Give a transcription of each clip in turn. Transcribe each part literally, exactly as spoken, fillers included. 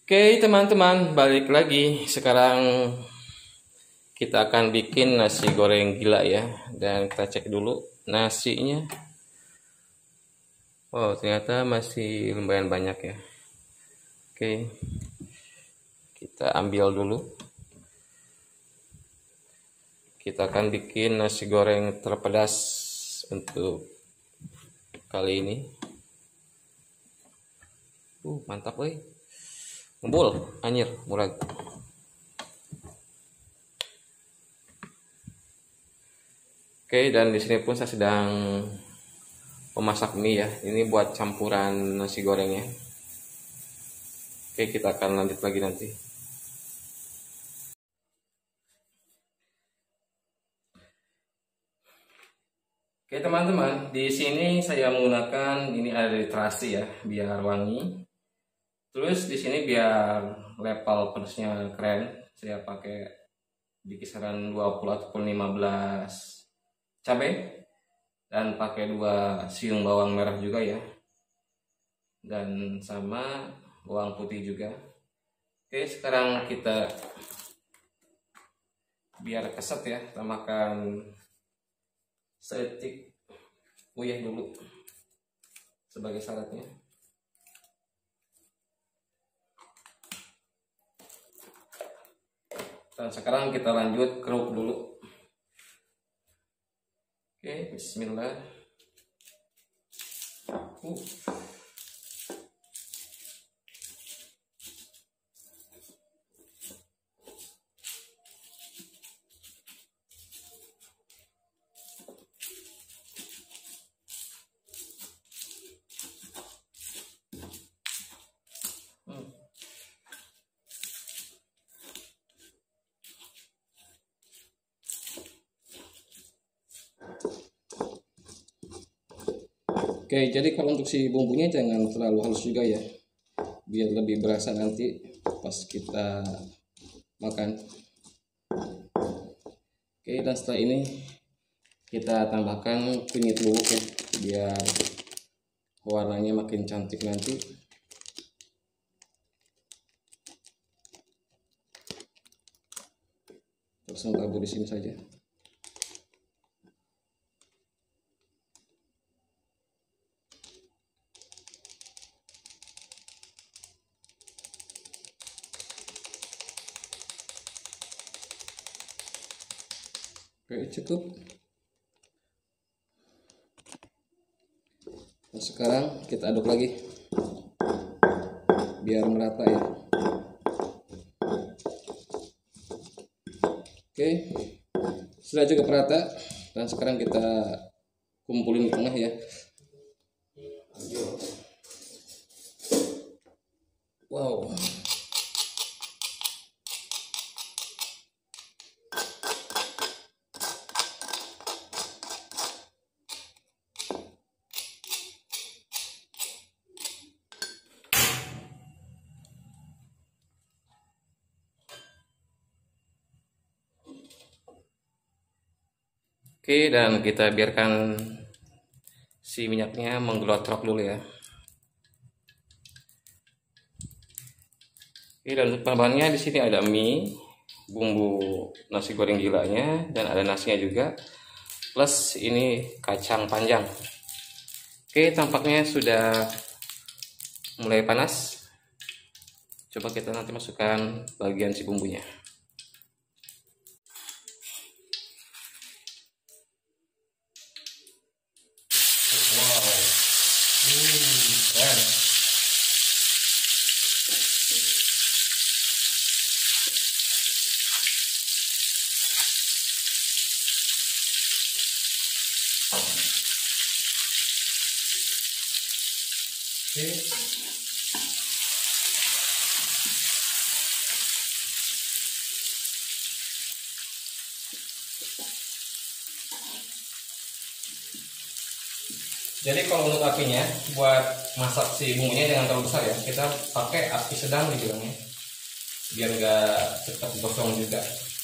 Oke teman-teman, balik lagi. Sekarang kita akan bikin nasi goreng gila ya. Dan kita cek dulu nasinya. Oh, ternyata masih lumayan banyak ya. Oke, kita ambil dulu. Kita akan bikin nasi goreng terpedas untuk kali ini. Uh, mantap woi. Ngebul, anjir, murah. Oke, dan di sini pun saya sedang memasak mie ya. Ini buat campuran nasi gorengnya. Oke, kita akan lanjut lagi nanti. Oke teman-teman, di sini saya menggunakan ini ada dari terasi ya, biar wangi. Terus di sini biar level pedasnya keren, saya pakai di kisaran dua puluh ataupun lima belas cabai dan pakai dua siung bawang merah juga ya. Dan sama bawang putih juga. Oke, sekarang kita biar keset ya, tambahkan sedetik uyah dulu sebagai syaratnya. Dan sekarang kita lanjut keruk dulu. Oke, bismillah. Uh. Oke, jadi kalau untuk si bumbunya jangan terlalu halus juga ya, biar lebih berasa nanti pas kita makan. Oke, dan setelah ini kita tambahkan kunyit bubuk ya, biar warnanya makin cantik nanti. Langsung tabur di sini saja. Oke, cukup. Nah, sekarang kita aduk lagi biar merata ya. Oke, sudah cukup merata dan sekarang kita kumpulin di tengah ya. Wow. Oke, dan kita biarkan si minyaknya menggelotrok dulu ya. Oke, dan untuk bahan-bahannya di sini ada mie, bumbu nasi goreng gilanya, dan ada nasinya juga. Plus ini kacang panjang. Oke, tampaknya sudah mulai panas. Coba kita nanti masukkan bagian si bumbunya. Oke. Jadi kalau untuk apinya buat masak si bumbunya jangan terlalu besar ya. Kita pakai api sedang dibilangnya, biar nggak cepat gosong juga.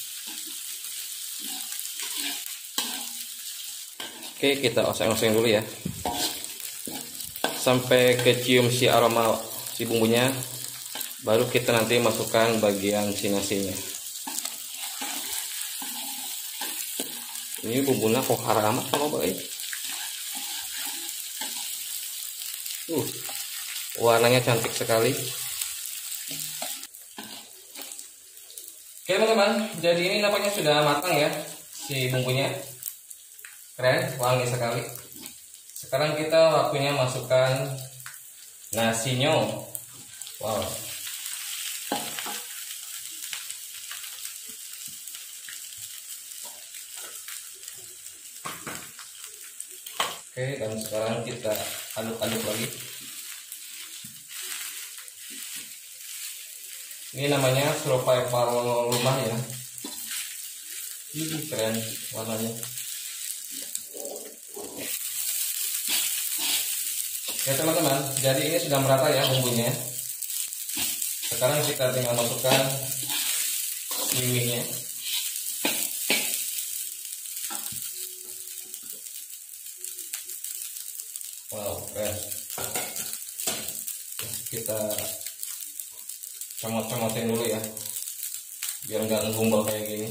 Oke, kita oseng-oseng dulu ya, sampai kecium si aroma si bumbunya. Baru kita nanti masukkan bagian si nasinya. Ini bumbunya kok haram amat sama baik. Uh, warnanya cantik sekali. Oke teman-teman, jadi ini nampaknya sudah matang ya si bumbunya. Keren, wangi sekali. Sekarang kita waktunya masukkan nasinya. Wow. Oke, dan sekarang kita aduk-aduk lagi. Ini namanya survival rumah ya. Ini keren warnanya. Ya teman-teman, jadi ini sudah merata ya bumbunya. Sekarang kita tinggal masukkan mie-nya. Wow, keren. Kita comot-comotin dulu ya, biar nggak ngegumbal kayak gini.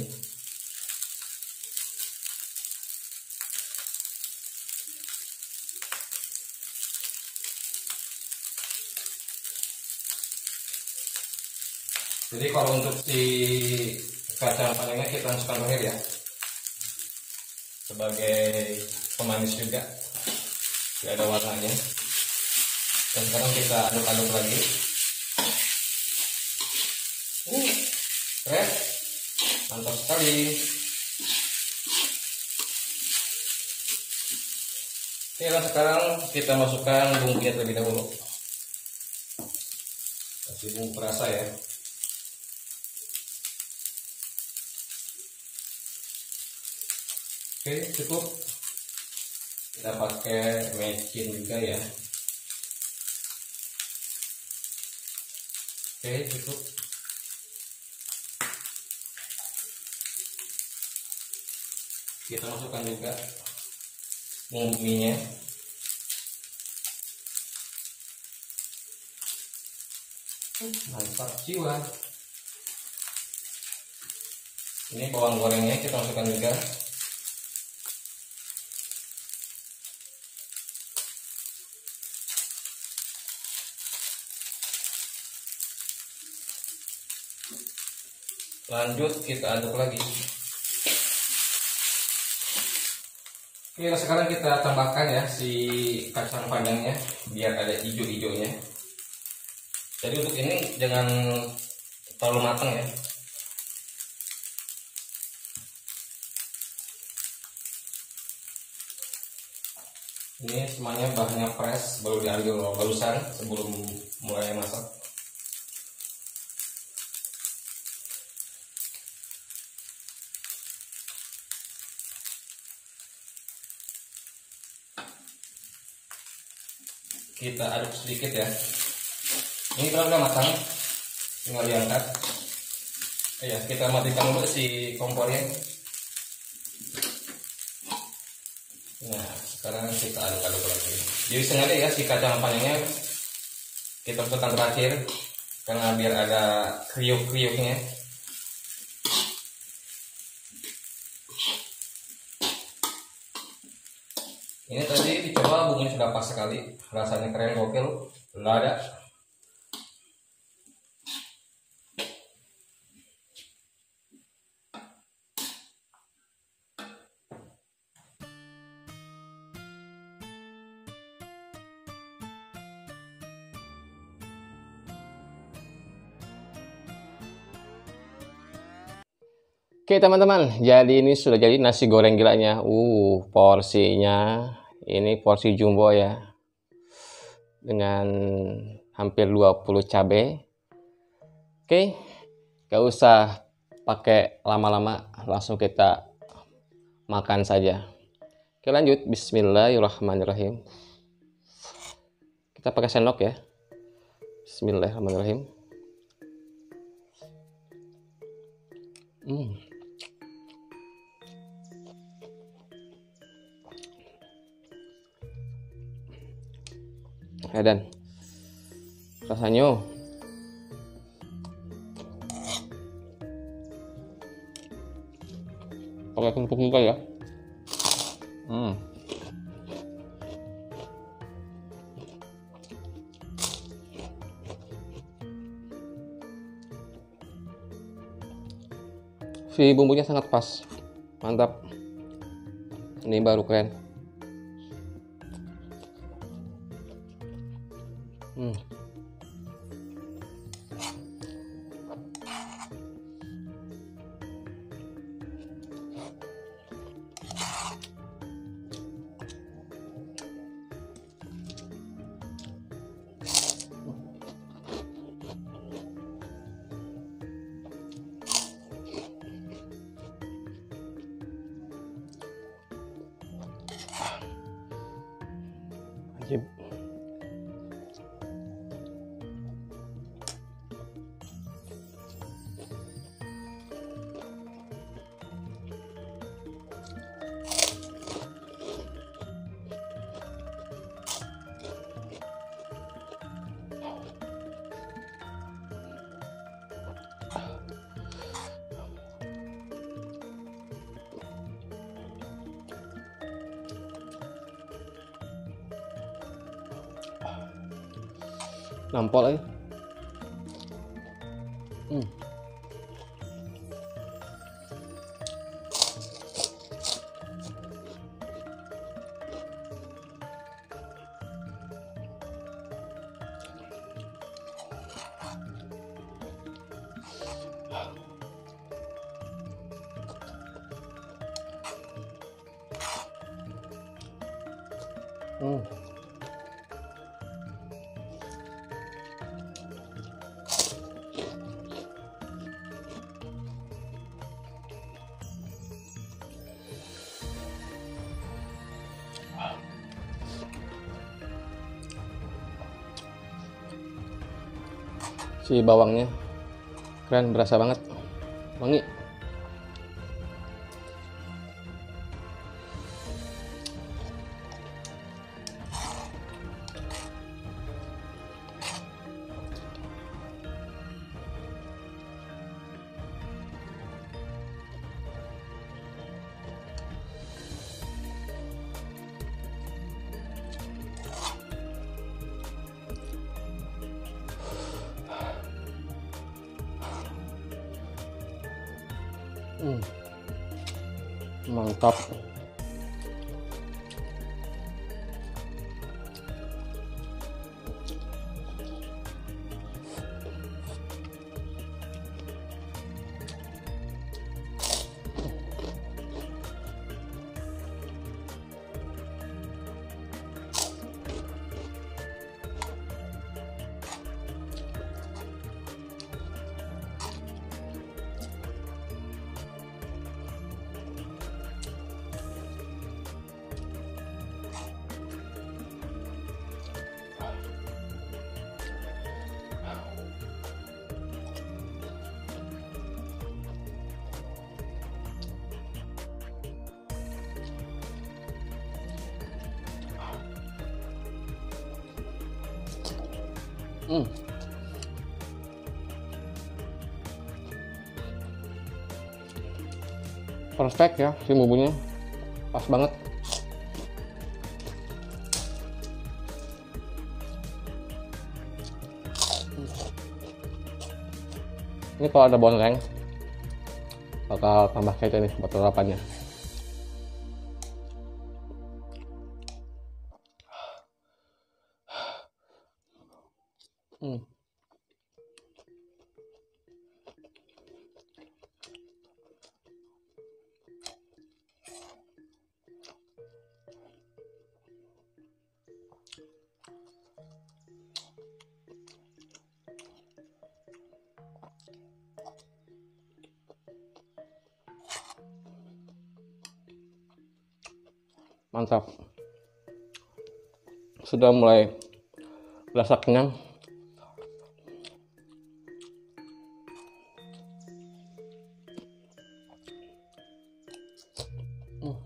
Jadi kalau untuk si kacang panjangnya kita masukkan terakhir ya, sebagai pemanis juga, biar ada warnanya. Dan sekarang kita aduk-aduk lagi. Uh, keren, mantap sekali. Oke, dan sekarang kita masukkan bumbunya terlebih dahulu. Kasih bumbu perasa ya. Oke, cukup. Kita pakai mecin juga ya. Oke, cukup. Kita masukkan juga bumbu mie-nya. Mantap jiwa. Ini bawang gorengnya kita masukkan juga. Lanjut kita aduk lagi. Oke, sekarang kita tambahkan ya si kacang panjangnya biar ada hijau-hijaunya. Jadi untuk ini jangan terlalu matang ya. Ini semuanya bahannya fresh, baru diambil barusan sebelum mulai masak. Kita aduk sedikit ya. Ini kalau udah matang, tinggal diangkat. Ya, kita matikan dulu si kompornya. Nah, sekarang kita aduk-aduk lagi. Jadi sengaja ya si kacang panjangnya kita masukkan terakhir, karena biar ada kriuk-kriuknya. Ini tadi dicoba bumbunya sudah pas sekali, rasanya keren gokil, lada. Oke teman-teman, jadi ini sudah jadi nasi goreng gilanya. Uh, porsinya ini porsi jumbo ya, dengan hampir dua puluh cabai. Oke, gak usah pakai lama-lama, langsung kita makan saja. Oke lanjut, bismillahirrahmanirrahim. Kita pakai sendok ya. Bismillahirrahmanirrahim. Hmm. Ya, dan rasanya pakai kerupuk juga ya. Hmm. Si bumbunya sangat pas, mantap. Ini baru keren. Hmm. Ajib. Nampol aja. Hmm. Hmm. Si bawangnya keren, berasa banget, wangi. Hmm. Mantap. Hmm. Perfect ya, si bumbunya pas banget. Ini kalau ada bonreng bakal tambah kece nih buat lalapannya. Hmm. Mantap. Sudah mulai berasa kenyang. Hmm.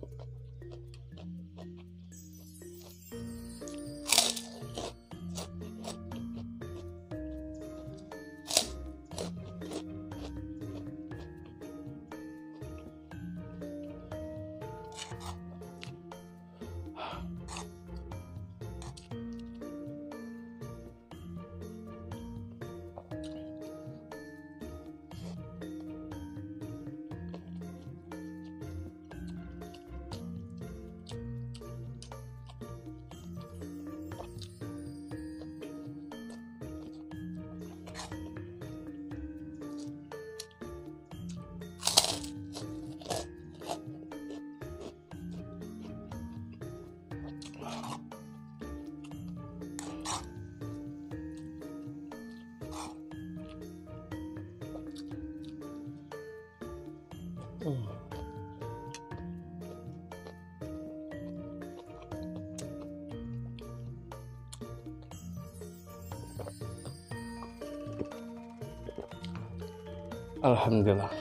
Alhamdulillah.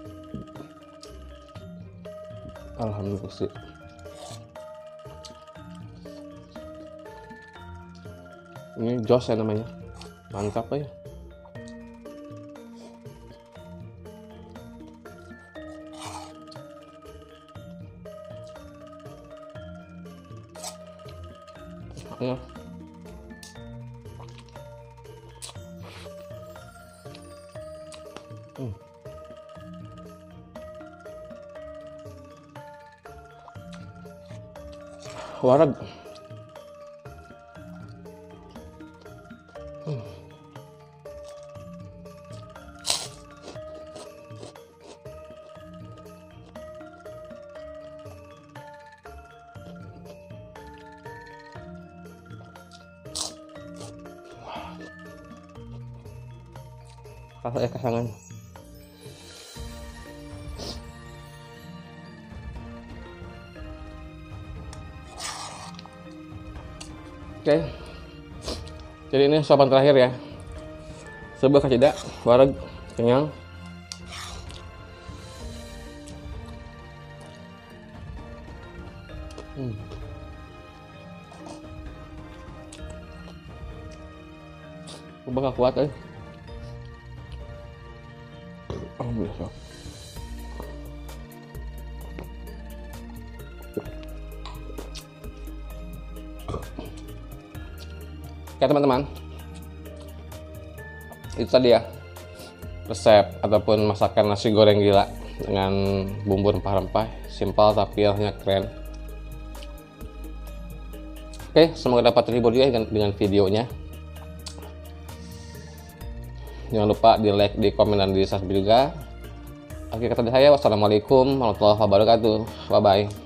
Alhamdulillah sih. Ini jos ya namanya. Mantap ya. Ya. Hmm. Warag. Hmm. Rasa ya kasangan. Oke, jadi ini suapan terakhir ya. Sebuah kacida, wareg, kenyang. Hmm. Gue bakal kuat eh. Alhamdulillah. Oke teman-teman, itu tadi ya resep ataupun masakan nasi goreng gila dengan bumbu rempah-rempah, simpel tapi rasanya keren. Oke, semoga dapat terhibur juga dengan, dengan videonya. Jangan lupa di like, di komen, dan di subscribe juga. Oke, kata saya wassalamualaikum warahmatullahi wabarakatuh. Bye bye.